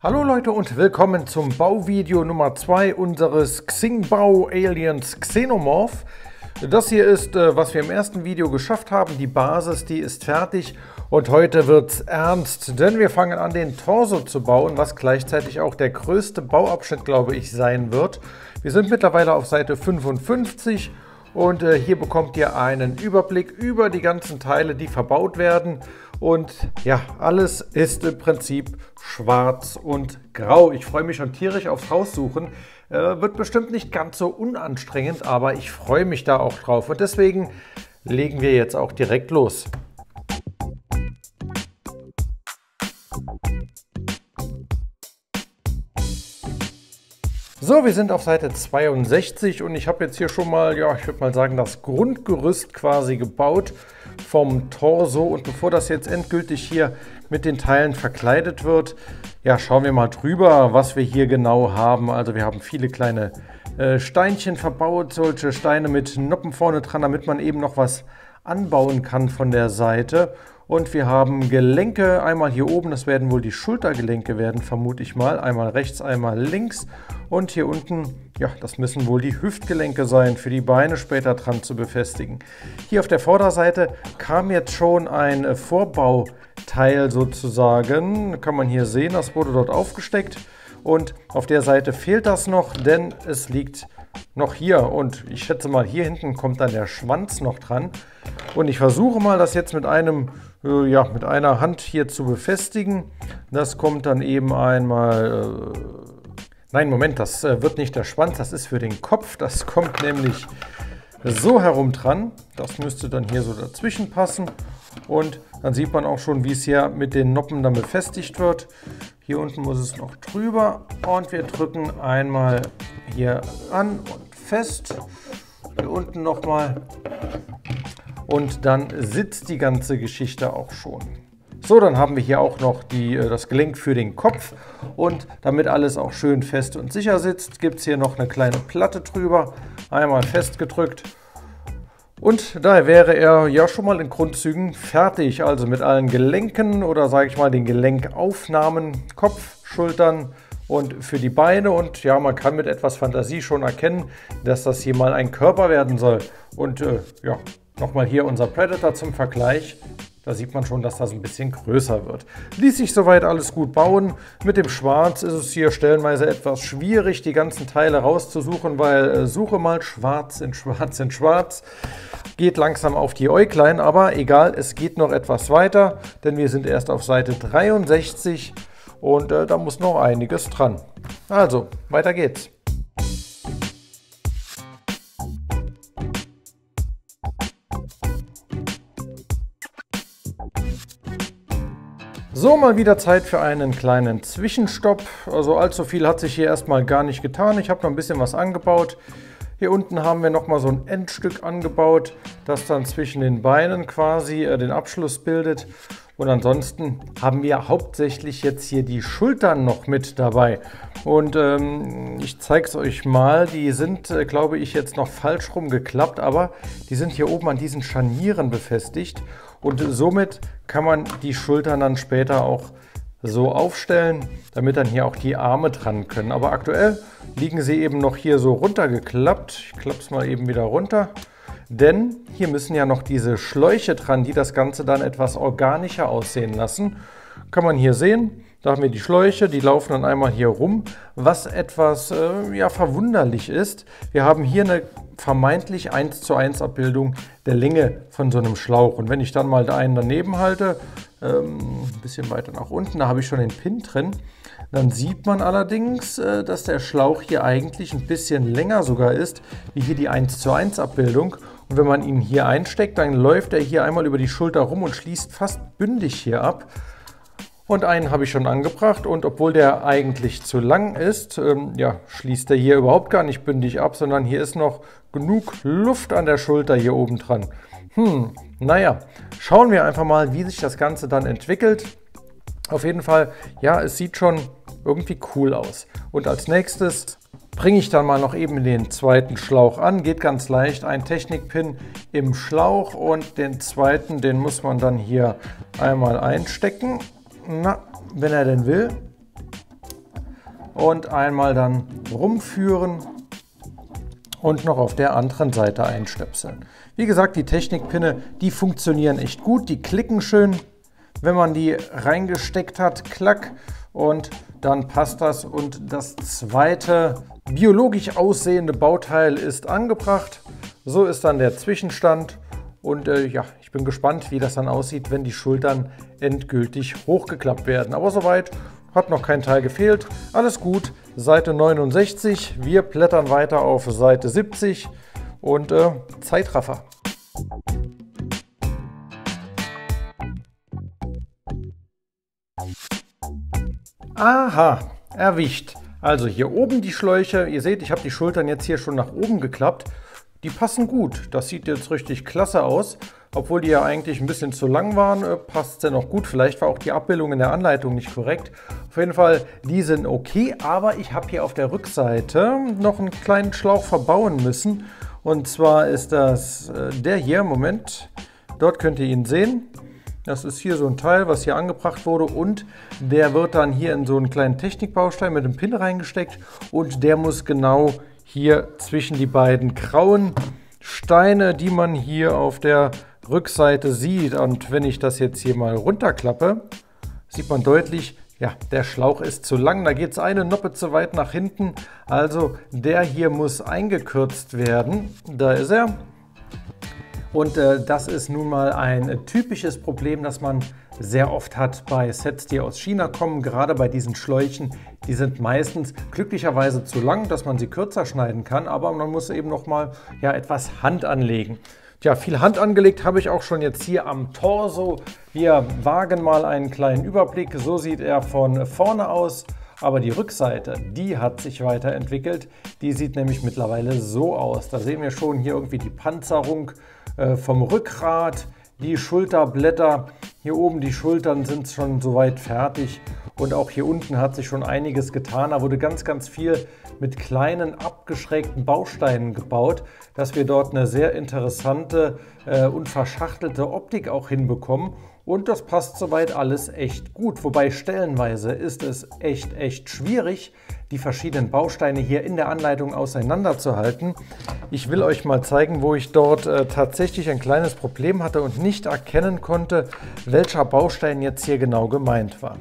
Hallo Leute und willkommen zum Bauvideo Nummer 2 unseres Xingbao Aliens Xenomorph. Das hier ist, was wir im ersten Video geschafft haben. Die Basis, die ist fertig und heute wird's ernst, denn wir fangen an, den Torso zu bauen, was gleichzeitig auch der größte Bauabschnitt, glaube ich, sein wird. Wir sind mittlerweile auf Seite 55 und hier bekommt ihr einen Überblick über die ganzen Teile, die verbaut werden. Und ja, alles ist im Prinzip schwarz und grau. Ich freue mich schon tierisch aufs Raussuchen. Wird bestimmt nicht ganz so unanstrengend, aber ich freue mich da auch drauf. Und deswegen legen wir jetzt auch direkt los. So, wir sind auf Seite 62 und ich habe jetzt hier schon mal, ja, ich würde mal sagen, das Grundgerüst quasi gebaut vom Torso. Und bevor das jetzt endgültig hier mit den Teilen verkleidet wird, ja, schauen wir mal drüber, was wir hier genau haben. Also wir haben viele kleine Steinchen verbaut, solche Steine mit Noppen vorne dran, damit man eben noch was anbauen kann von der Seite. Und wir haben Gelenke, einmal hier oben, das werden wohl die Schultergelenke werden, vermute ich mal. Einmal rechts, einmal links. Und hier unten, ja, das müssen wohl die Hüftgelenke sein, für die Beine später dran zu befestigen. Hier auf der Vorderseite kam jetzt schon ein Vorbauteil sozusagen. Kann man hier sehen, das wurde dort aufgesteckt. Und auf der Seite fehlt das noch, denn es liegt noch hier. Und ich schätze mal, hier hinten kommt dann der Schwanz noch dran. Und ich versuche mal, das jetzt mit mit einer Hand hier zu befestigen. Das kommt dann eben einmal... Nein, Moment, das wird nicht der Schwanz, das ist für den Kopf. Das kommt nämlich so herum dran. Das müsste dann hier so dazwischen passen. Und dann sieht man auch schon, wie es hier mit den Noppen dann befestigt wird. Hier unten muss es noch drüber. Und wir drücken einmal hier an und fest. Hier unten nochmal. Und dann sitzt die ganze Geschichte auch schon. So, dann haben wir hier auch noch das Gelenk für den Kopf. Und damit alles auch schön fest und sicher sitzt, gibt es hier noch eine kleine Platte drüber. Einmal festgedrückt. Und da wäre er ja schon mal in Grundzügen fertig. Also mit allen Gelenken oder sage ich mal den Gelenkaufnahmen, Kopf, Schultern und für die Beine. Und ja, man kann mit etwas Fantasie schon erkennen, dass das hier mal ein Körper werden soll. Und ja, nochmal hier unser Predator zum Vergleich. Da sieht man schon, dass das ein bisschen größer wird. Ließ sich soweit alles gut bauen. Mit dem Schwarz ist es hier stellenweise etwas schwierig, die ganzen Teile rauszusuchen, weil suche mal schwarz in schwarz in schwarz. Geht langsam auf die Äuglein, aber egal, es geht noch etwas weiter, denn wir sind erst auf Seite 63 und da muss noch einiges dran. Also, weiter geht's. So, mal wieder Zeit für einen kleinen Zwischenstopp. Also allzu viel hat sich hier erstmal gar nicht getan. Ich habe noch ein bisschen was angebaut. Hier unten haben wir nochmal so ein Endstück angebaut, das dann zwischen den Beinen quasi den Abschluss bildet. Und ansonsten haben wir hauptsächlich jetzt hier die Schultern noch mit dabei. Und ich zeige es euch mal, die sind, glaube ich, jetzt noch falsch rumgeklappt, aber die sind hier oben an diesen Scharnieren befestigt. Und somit kann man die Schultern dann später auch so aufstellen, damit dann hier auch die Arme dran können. Aber aktuell liegen sie eben noch hier so runtergeklappt. Ich klappe es mal eben wieder runter. Denn hier müssen ja noch diese Schläuche dran, die das Ganze dann etwas organischer aussehen lassen. Kann man hier sehen. Da haben wir die Schläuche, die laufen dann einmal hier rum, was etwas ja, verwunderlich ist. Wir haben hier eine vermeintlich 1:1 Abbildung der Länge von so einem Schlauch. Und wenn ich dann mal einen daneben halte, ein bisschen weiter nach unten, da habe ich schon den Pin drin, dann sieht man allerdings, dass der Schlauch hier eigentlich ein bisschen länger sogar ist, wie hier die 1:1 Abbildung. Und wenn man ihn hier einsteckt, dann läuft er hier einmal über die Schulter rum und schließt fast bündig hier ab. Und einen habe ich schon angebracht und obwohl der eigentlich zu lang ist, ja, schließt er hier überhaupt gar nicht bündig ab, sondern hier ist noch genug Luft an der Schulter hier oben dran. Naja, schauen wir einfach mal, wie sich das Ganze dann entwickelt. Auf jeden Fall, ja, es sieht schon irgendwie cool aus. Und als nächstes bringe ich dann mal noch eben den zweiten Schlauch an. Geht ganz leicht, ein Technikpin im Schlauch und den zweiten, den muss man dann hier einmal einstecken. Na, wenn er denn will. und einmal dann rumführen und noch auf der anderen Seite einstöpseln. Wie gesagt, die Technikpinne, die funktionieren echt gut, die klicken schön, wenn man die reingesteckt hat, klack, und dann passt das. Und das zweite biologisch aussehende Bauteil ist angebracht. So ist dann der Zwischenstand und ja, ich bin gespannt, wie das dann aussieht, wenn die Schultern endgültig hochgeklappt werden. Aber soweit hat noch kein Teil gefehlt. Alles gut, Seite 69, wir blättern weiter auf Seite 70 und Zeitraffer. Aha, erwischt. Also hier oben die Schläuche, ihr seht, ich habe die Schultern jetzt hier schon nach oben geklappt. Die passen gut, das sieht jetzt richtig klasse aus. Obwohl die ja eigentlich ein bisschen zu lang waren, passt es ja noch gut. Vielleicht war auch die Abbildung in der Anleitung nicht korrekt. Auf jeden Fall, die sind okay, aber ich habe hier auf der Rückseite noch einen kleinen Schlauch verbauen müssen. Und zwar ist das der hier, Moment, dort könnt ihr ihn sehen. Das ist hier so ein Teil, was hier angebracht wurde, und der wird dann hier in so einen kleinen Technikbaustein mit einem Pin reingesteckt und der muss genau hier zwischen die beiden grauen Steine, die man hier auf der Rückseite sieht. Und wenn ich das jetzt hier mal runterklappe, sieht man deutlich, ja, der Schlauch ist zu lang, da geht es eine Noppe zu weit nach hinten. Also der hier muss eingekürzt werden. Da ist er. Und das ist nun mal ein typisches Problem, das man sehr oft hat bei Sets, die aus China kommen. Gerade bei diesen Schläuchen, die sind meistens glücklicherweise zu lang, dass man sie kürzer schneiden kann, aber man muss eben noch mal ja, etwas Hand anlegen. Tja, viel Hand angelegt habe ich auch schon jetzt hier am Torso. Wir wagen mal einen kleinen Überblick. So sieht er von vorne aus. Aber die Rückseite, die hat sich weiterentwickelt. Die sieht nämlich mittlerweile so aus. Da sehen wir schon hier irgendwie die Panzerung vom Rückgrat, die Schulterblätter. Hier oben die Schultern sind schon soweit fertig. Und auch hier unten hat sich schon einiges getan. Da wurde ganz, ganz viel mit kleinen abgeschrägten Bausteinen gebaut, dass wir dort eine sehr interessante und verschachtelte Optik auch hinbekommen. Und das passt soweit alles echt gut. Wobei stellenweise ist es echt schwierig, die verschiedenen Bausteine hier in der Anleitung auseinanderzuhalten. Ich will euch mal zeigen, wo ich dort tatsächlich ein kleines Problem hatte und nicht erkennen konnte, welcher Baustein jetzt hier genau gemeint war.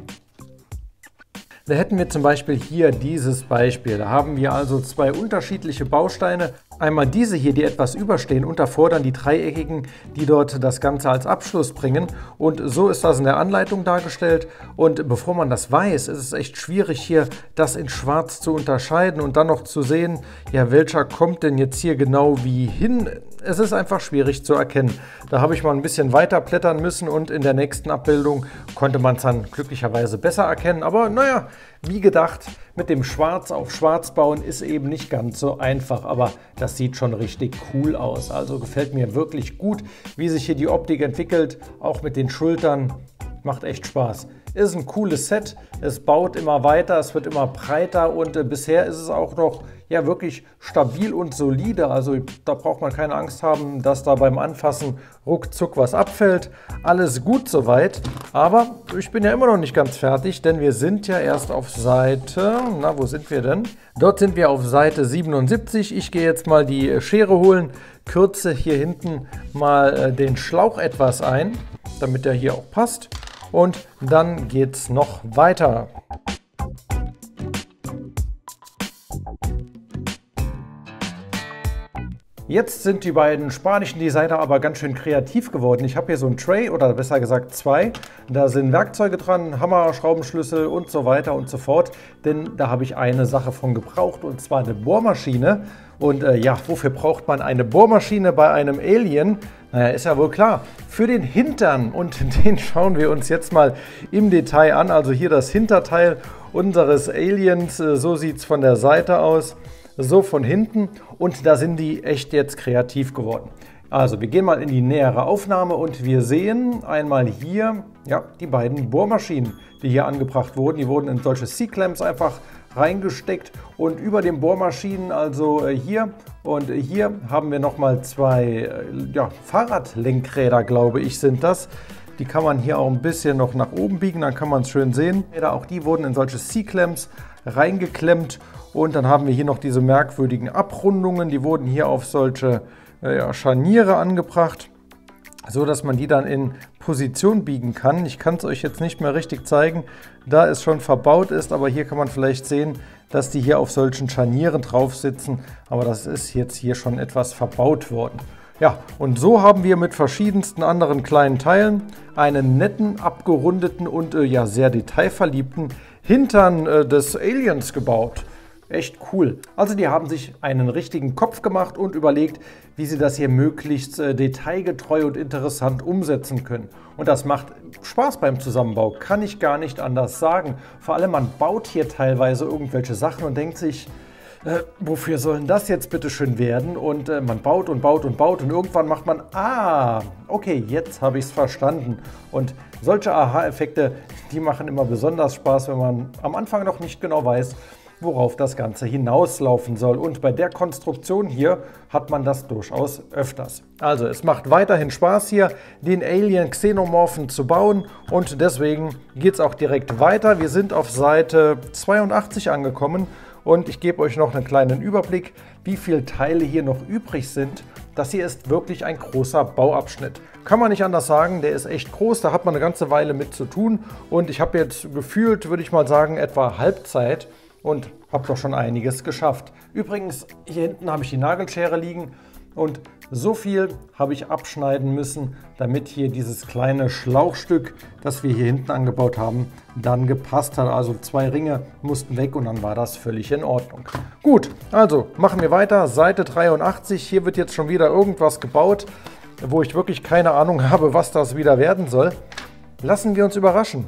Da hätten wir zum Beispiel hier dieses Beispiel. Da haben wir also zwei unterschiedliche Bausteine. Einmal diese hier, die etwas überstehen, und davor dann die dreieckigen, die dort das Ganze als Abschluss bringen. Und so ist das in der Anleitung dargestellt. Und bevor man das weiß, ist es echt schwierig, hier das in Schwarz zu unterscheiden und dann noch zu sehen, ja, welcher kommt denn jetzt hier genau wie hin. Es ist einfach schwierig zu erkennen. Da habe ich mal ein bisschen weiter blättern müssen und in der nächsten Abbildung konnte man es dann glücklicherweise besser erkennen. Aber naja, wie gedacht, mit dem Schwarz auf Schwarz bauen ist eben nicht ganz so einfach, aber das sieht schon richtig cool aus. Also gefällt mir wirklich gut, wie sich hier die Optik entwickelt, auch mit den Schultern. Macht echt Spaß. Ist ein cooles Set, es baut immer weiter, es wird immer breiter und bisher ist es auch noch ja, wirklich stabil und solide. Also da braucht man keine Angst haben, dass da beim Anfassen ruckzuck was abfällt. Alles gut soweit, aber ich bin ja immer noch nicht ganz fertig, denn wir sind ja erst auf Seite, na, wo sind wir denn? Dort sind wir auf Seite 77. Ich gehe jetzt mal die Schere holen, kürze hier hinten mal den Schlauch etwas ein, damit der hier auch passt. Und dann geht es noch weiter. Jetzt sind die beiden spanischen Designer aber ganz schön kreativ geworden. Ich habe hier so ein Tray, oder besser gesagt zwei. Da sind Werkzeuge dran, Hammer, Schraubenschlüssel und so weiter und so fort. Denn da habe ich eine Sache von gebraucht, und zwar eine Bohrmaschine. Und ja, wofür braucht man eine Bohrmaschine bei einem Alien? Naja, ist ja wohl klar, für den Hintern, und den schauen wir uns jetzt mal im Detail an. Also hier das Hinterteil unseres Aliens, so sieht es von der Seite aus, so von hinten, und da sind die echt jetzt kreativ geworden. Also wir gehen mal in die nähere Aufnahme und wir sehen einmal hier ja, die beiden Bohrmaschinen, die hier angebracht wurden. Die wurden in solche C-Clamps einfach reingesteckt, und über den Bohrmaschinen, also hier und hier, haben wir nochmal zwei ja, Fahrradlenkräder, glaube ich, sind das. Die kann man hier auch ein bisschen noch nach oben biegen, dann kann man es schön sehen. Auch die wurden in solche C-Clamps reingeklemmt. Und dann haben wir hier noch diese merkwürdigen Abrundungen, die wurden hier auf solche Scharniere angebracht, so dass man die dann in Position biegen kann. Ich kann es euch jetzt nicht mehr richtig zeigen, da es schon verbaut ist, aber hier kann man vielleicht sehen, dass die hier auf solchen Scharnieren drauf sitzen, aber das ist jetzt hier schon etwas verbaut worden. Ja, und so haben wir mit verschiedensten anderen kleinen Teilen einen netten, abgerundeten und ja sehr detailverliebten Hintern des Aliens gebaut. Echt cool. Also die haben sich einen richtigen Kopf gemacht und überlegt, wie sie das hier möglichst detailgetreu und interessant umsetzen können. Und das macht Spaß beim Zusammenbau, kann ich gar nicht anders sagen. Vor allem, man baut hier teilweise irgendwelche Sachen und denkt sich, wofür sollen das jetzt bitte schön werden? Und man baut und baut und baut und irgendwann macht man, okay, jetzt habe ich es verstanden. Und solche Aha-Effekte, die machen immer besonders Spaß, wenn man am Anfang noch nicht genau weiß, worauf das Ganze hinauslaufen soll. Und bei der Konstruktion hier hat man das durchaus öfters. Also es macht weiterhin Spaß hier, den Alien Xenomorphen zu bauen und deswegen geht es auch direkt weiter. Wir sind auf Seite 82 angekommen und ich gebe euch noch einen kleinen Überblick, wie viele Teile hier noch übrig sind. Das hier ist wirklich ein großer Bauabschnitt. Kann man nicht anders sagen, der ist echt groß, da hat man eine ganze Weile mit zu tun und ich habe jetzt gefühlt, würde ich mal sagen, etwa Halbzeit und habe doch schon einiges geschafft. Übrigens, hier hinten habe ich die Nagelschere liegen und so viel habe ich abschneiden müssen, damit hier dieses kleine Schlauchstück, das wir hier hinten angebaut haben, dann gepasst hat. Also 2 Ringe mussten weg und dann war das völlig in Ordnung. Gut, also machen wir weiter. Seite 83, hier wird jetzt schon wieder irgendwas gebaut, wo ich wirklich keine Ahnung habe, was das wieder werden soll. Lassen wir uns überraschen.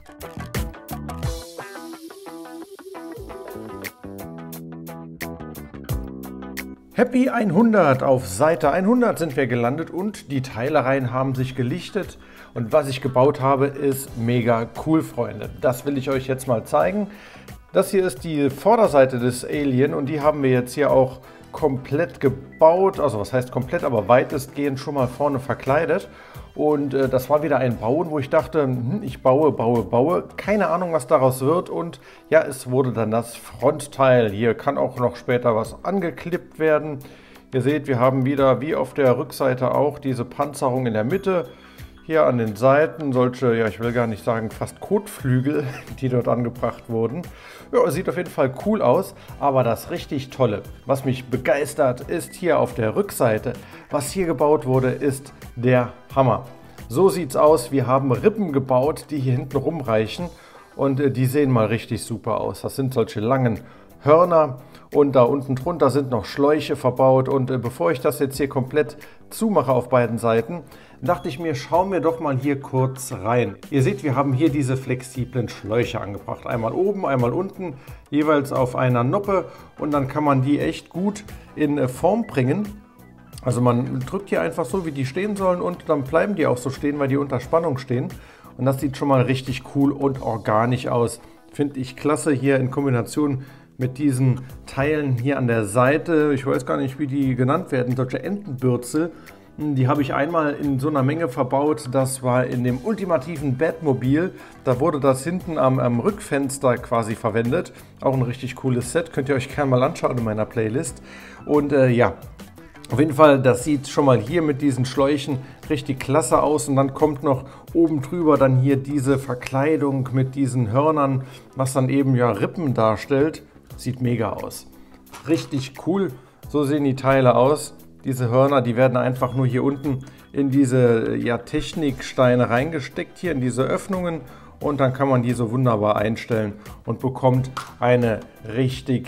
Happy 100, auf Seite 100 sind wir gelandet und die Teilereien haben sich gelichtet und was ich gebaut habe ist mega cool, Freunde. Das will ich euch jetzt mal zeigen. Das hier ist die Vorderseite des Alien und die haben wir jetzt hier auch komplett gebaut, also was heißt komplett, aber weitestgehend schon mal vorne verkleidet. Und das war wieder ein Bauen, wo ich dachte, ich baue. Keine Ahnung, was daraus wird. Und ja, es wurde dann das Frontteil. Hier kann auch noch später was angeklippt werden. Ihr seht, wir haben wieder, wie auf der Rückseite auch, diese Panzerung in der Mitte. Hier an den Seiten solche, ja, ich will gar nicht sagen, fast Kotflügel, die dort angebracht wurden. Ja, sieht auf jeden Fall cool aus, aber das richtig Tolle, was mich begeistert, ist hier auf der Rückseite. Was hier gebaut wurde, ist der Hammer. So sieht's aus. Wir haben Rippen gebaut, die hier hinten rumreichen und die sehen mal richtig super aus. Das sind solche langen Hörner und da unten drunter sind noch Schläuche verbaut und bevor ich das jetzt hier komplett zumache auf beiden Seiten, dachte ich mir, schauen wir doch mal hier kurz rein. Ihr seht, wir haben hier diese flexiblen Schläuche angebracht. Einmal oben, einmal unten, jeweils auf einer Noppe und dann kann man die echt gut in Form bringen. Also man drückt hier einfach so, wie die stehen sollen und dann bleiben die auch so stehen, weil die unter Spannung stehen. Und das sieht schon mal richtig cool und organisch aus. Finde ich klasse hier in Kombination mit diesen Teilen hier an der Seite. Ich weiß gar nicht, wie die genannt werden, solche Entenbürzel. Die habe ich einmal in so einer Menge verbaut, das war in dem ultimativen Batmobil. Da wurde das hinten am Rückfenster quasi verwendet. Auch ein richtig cooles Set, könnt ihr euch gerne mal anschauen in meiner Playlist. Und ja, auf jeden Fall, das sieht schon mal hier mit diesen Schläuchen richtig klasse aus. Und dann kommt noch oben drüber dann hier diese Verkleidung mit diesen Hörnern, was dann eben ja Rippen darstellt. Sieht mega aus. Richtig cool, so sehen die Teile aus. Diese Hörner, die werden einfach nur hier unten in diese ja, Techniksteine reingesteckt, hier in diese Öffnungen. Und dann kann man die so wunderbar einstellen und bekommt eine richtig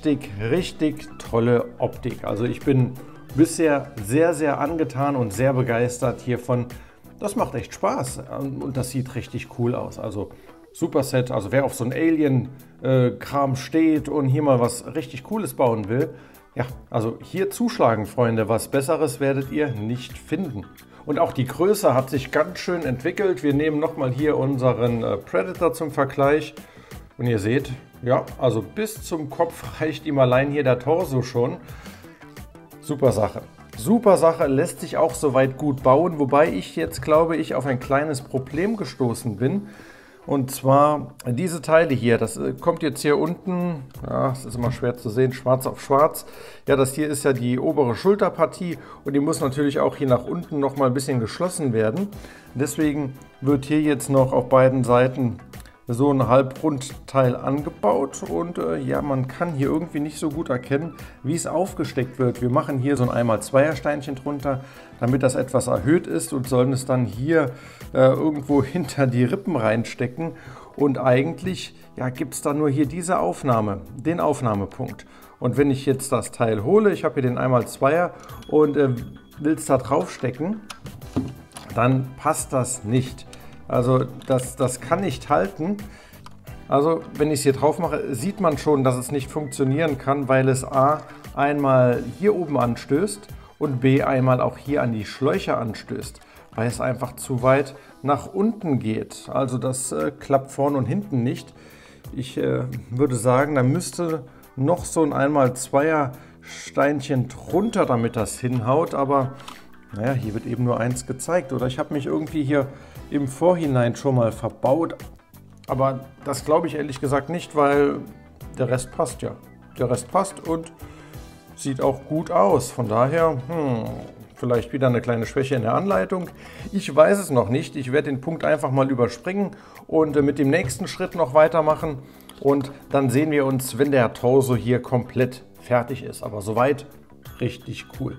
tolle Optik. Also ich bin bisher sehr angetan und sehr begeistert hiervon. Das macht echt Spaß und das sieht richtig cool aus. Also super Set, also wer auf so ein Alien-Kram steht und hier mal was richtig Cooles bauen will, ja, also hier zuschlagen, Freunde, was Besseres werdet ihr nicht finden. Und auch die Größe hat sich ganz schön entwickelt. Wir nehmen nochmal hier unseren Predator zum Vergleich. Und ihr seht, ja, also bis zum Kopf reicht ihm allein hier der Torso schon. Super Sache. Super Sache, lässt sich auch soweit gut bauen. Wobei ich jetzt, glaube ich, auf ein kleines Problem gestoßen bin. Und zwar diese Teile hier, das kommt jetzt hier unten, ja, es ist immer schwer zu sehen, schwarz auf schwarz. Ja, das hier ist ja die obere Schulterpartie und die muss natürlich auch hier nach unten noch mal ein bisschen geschlossen werden. Deswegen wird hier jetzt noch auf beiden Seiten so ein Halbrundteil angebaut und ja, man kann hier irgendwie nicht so gut erkennen, wie es aufgesteckt wird. Wir machen hier so ein 1x2er Steinchen drunter, damit das etwas erhöht ist und sollen es dann hier irgendwo hinter die Rippen reinstecken. Und eigentlich ja, gibt es dann nur hier diese Aufnahme, den Aufnahmepunkt. Und wenn ich jetzt das Teil hole, ich habe hier den 1x2er und will es da drauf stecken, dann passt das nicht. Also das kann nicht halten. Also wenn ich es hier drauf mache, sieht man schon, dass es nicht funktionieren kann, weil es A einmal hier oben anstößt und B einmal auch hier an die Schläuche anstößt, weil es einfach zu weit nach unten geht. Also das klappt vorne und hinten nicht. Ich würde sagen, da müsste noch so ein 1x2er Steinchen drunter, damit das hinhaut, aber naja, hier wird eben nur eins gezeigt. Oder ich habe mich irgendwie hier im Vorhinein schon mal verbaut. Aber das glaube ich ehrlich gesagt nicht, weil der Rest passt ja. Der Rest passt und sieht auch gut aus. Von daher, vielleicht wieder eine kleine Schwäche in der Anleitung. Ich weiß es noch nicht. Ich werde den Punkt einfach mal überspringen und mit dem nächsten Schritt noch weitermachen. Und dann sehen wir uns, wenn der Torso hier komplett fertig ist. Aber soweit richtig cool.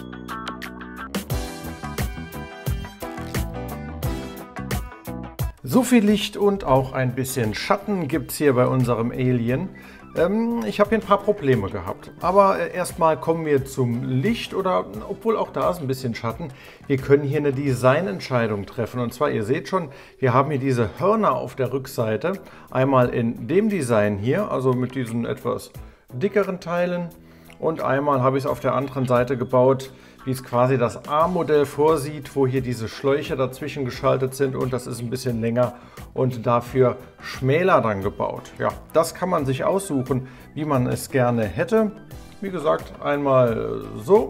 So viel Licht und auch ein bisschen Schatten gibt es hier bei unserem Alien. Ich habe hier ein paar Probleme gehabt. Aber erstmal kommen wir zum Licht, oder obwohl auch da ist ein bisschen Schatten. Wir können hier eine Designentscheidung treffen. Und zwar, ihr seht schon, wir haben hier diese Hörner auf der Rückseite. Einmal in dem Design hier, also mit diesen etwas dickeren Teilen. Und einmal habe ich es auf der anderen Seite gebaut, wie es quasi das A-Modell vorsieht, wo hier diese Schläuche dazwischen geschaltet sind und das ist ein bisschen länger und dafür schmäler dann gebaut. Ja, das kann man sich aussuchen, wie man es gerne hätte. Wie gesagt, einmal so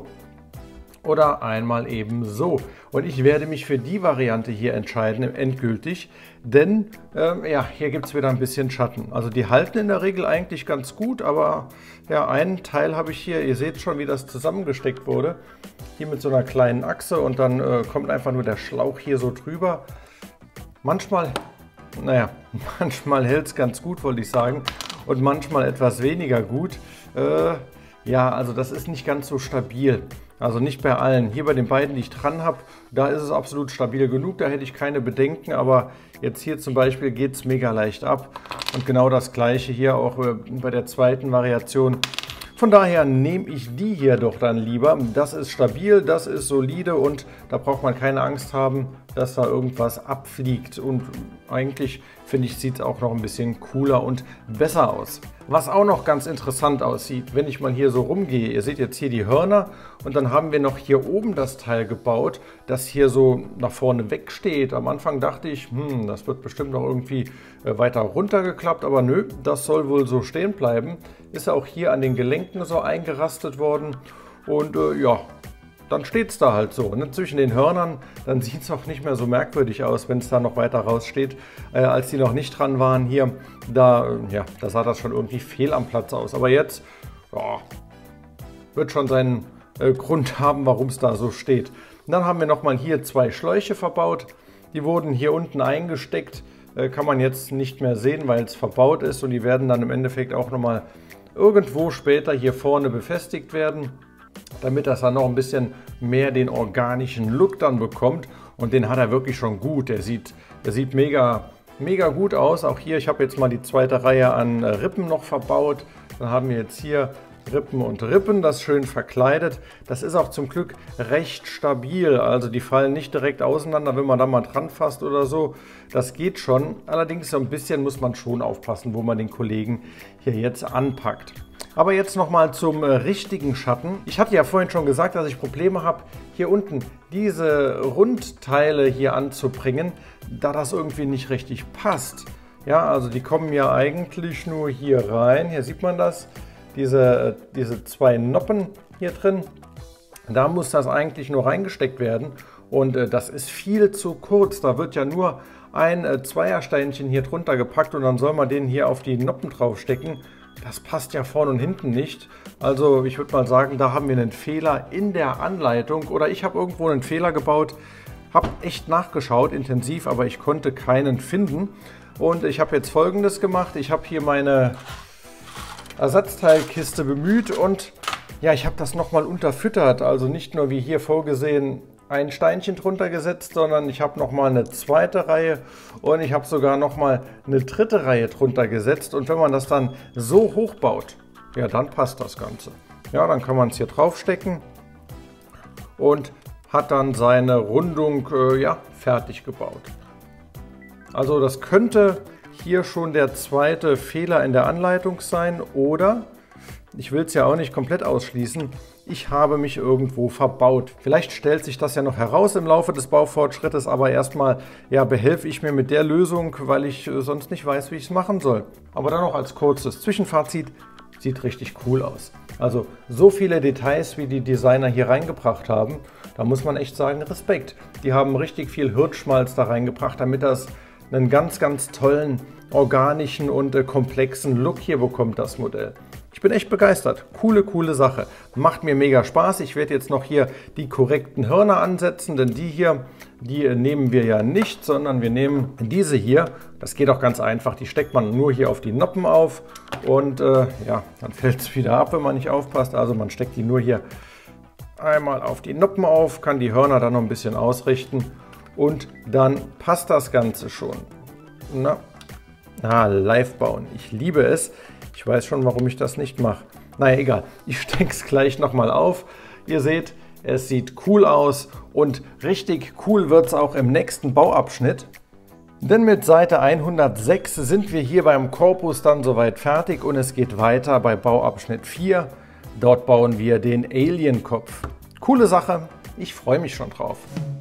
oder einmal eben so. Und ich werde mich für die Variante hier entscheiden, endgültig, denn ja, hier gibt es wieder ein bisschen Schatten. Also die halten in der Regel eigentlich ganz gut, aber ja, einen Teil habe ich hier, ihr seht schon, wie das zusammengesteckt wurde. Hier mit so einer kleinen Achse und dann kommt einfach nur der Schlauch hier so drüber. Manchmal, naja, manchmal hält es ganz gut, wollte ich sagen, und manchmal etwas weniger gut. Ja, also das ist nicht ganz so stabil. Also nicht bei allen. Hier bei den beiden, die ich dran habe, da ist es absolut stabil genug, da hätte ich keine Bedenken, aber jetzt hier zum Beispiel geht es mega leicht ab. Und genau das gleiche hier auch bei der zweiten Variation. Von daher nehme ich die hier doch dann lieber. Das ist stabil, das ist solide und da braucht man keine Angst haben, dass da irgendwas abfliegt. Und eigentlich, finde ich, sieht es auch noch ein bisschen cooler und besser aus. Was auch noch ganz interessant aussieht, wenn ich mal hier so rumgehe, ihr seht jetzt hier die Hörner und dann haben wir noch hier oben das Teil gebaut, das hier so nach vorne weg steht. Am Anfang dachte ich, das wird bestimmt noch irgendwie weiter runtergeklappt, aber nö, das soll wohl so stehen bleiben. Ist ja auch hier an den Gelenken so eingerastet worden und ja, dann steht es da halt so, ne? Zwischen den Hörnern, dann sieht es auch nicht mehr so merkwürdig aus, wenn es da noch weiter raussteht, als die noch nicht dran waren hier. Da, ja, da sah das schon irgendwie fehl am Platz aus. Aber jetzt ja, wird schon seinen Grund haben, warum es da so steht. Und dann haben wir nochmal hier zwei Schläuche verbaut. Die wurden hier unten eingesteckt, kann man jetzt nicht mehr sehen, weil es verbaut ist. Und die werden dann im Endeffekt auch nochmal irgendwo später hier vorne befestigt werden, damit das dann noch ein bisschen mehr den organischen Look dann bekommt. Und den hat er wirklich schon gut. Der sieht mega gut aus. Auch hier, ich habe jetzt mal die zweite Reihe an Rippen noch verbaut. Dann haben wir jetzt hier Rippen und Rippen, das schön verkleidet. Das ist auch zum Glück recht stabil. Also die fallen nicht direkt auseinander, wenn man da mal dran fasst oder so. Das geht schon. Allerdings so ein bisschen muss man schon aufpassen, wo man den Kollegen hier jetzt anpackt. Aber jetzt nochmal zum richtigen Schatten. Ich hatte ja vorhin schon gesagt, dass ich Probleme habe, hier unten diese Rundteile hier anzubringen, da das irgendwie nicht richtig passt. Ja, also die kommen ja eigentlich nur hier rein. Hier sieht man das, diese zwei Noppen hier drin. Da muss das eigentlich nur reingesteckt werden. Und das ist viel zu kurz. Da wird ja nur ein Zweiersteinchen hier drunter gepackt und dann soll man den hier auf die Noppen draufstecken. Das passt ja vorne und hinten nicht. Also ich würde mal sagen, da haben wir einen Fehler in der Anleitung oder ich habe irgendwo einen Fehler gebaut. Habe echt nachgeschaut, intensiv, aber ich konnte keinen finden. Und ich habe jetzt Folgendes gemacht. Ich habe hier meine Ersatzteilkiste bemüht und ja, ich habe das nochmal unterfüttert. Also nicht nur wie hier vorgesehen ein Steinchen drunter gesetzt, sondern ich habe nochmal eine zweite Reihe und ich habe sogar nochmal eine dritte Reihe drunter gesetzt. Und wenn man das dann so hoch baut, ja, dann passt das Ganze. Ja, dann kann man es hier draufstecken und hat dann seine Rundung ja, fertig gebaut. Also das könnte hier schon der zweite Fehler in der Anleitung sein oder, ich will es ja auch nicht komplett ausschließen, ich habe mich irgendwo verbaut. Vielleicht stellt sich das ja noch heraus im Laufe des Baufortschrittes, aber erstmal ja, behelfe ich mir mit der Lösung, weil ich sonst nicht weiß, wie ich es machen soll. Aber dann noch als kurzes Zwischenfazit, sieht richtig cool aus. Also so viele Details, wie die Designer hier reingebracht haben, da muss man echt sagen, Respekt. Die haben richtig viel Hirnschmalz da reingebracht, damit das einen ganz, ganz tollen, organischen und komplexen Look hier bekommt, das Modell. Ich bin echt begeistert. Coole Sache. Macht mir mega Spaß. Ich werde jetzt noch hier die korrekten Hörner ansetzen, denn die hier, die nehmen wir ja nicht, sondern wir nehmen diese hier. Das geht auch ganz einfach. Die steckt man nur hier auf die Noppen auf und ja, dann fällt es wieder ab, wenn man nicht aufpasst. Also man steckt die nur hier einmal auf die Noppen auf, kann die Hörner dann noch ein bisschen ausrichten und dann passt das Ganze schon. Na, live bauen. Ich liebe es. Ich weiß schon, warum ich das nicht mache. Naja, egal. Ich stecke es gleich nochmal auf. Ihr seht, es sieht cool aus und richtig cool wird es auch im nächsten Bauabschnitt. Denn mit Seite 106 sind wir hier beim Korpus dann soweit fertig und es geht weiter bei Bauabschnitt 4. Dort bauen wir den Alien-Kopf. Coole Sache. Ich freue mich schon drauf.